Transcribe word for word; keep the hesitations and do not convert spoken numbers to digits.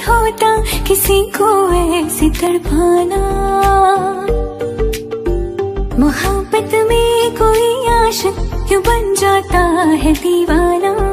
होता किसी को ऐसे तड़पाना। मोहब्बत में कोई आशिक क्यों बन जाता है दीवाना।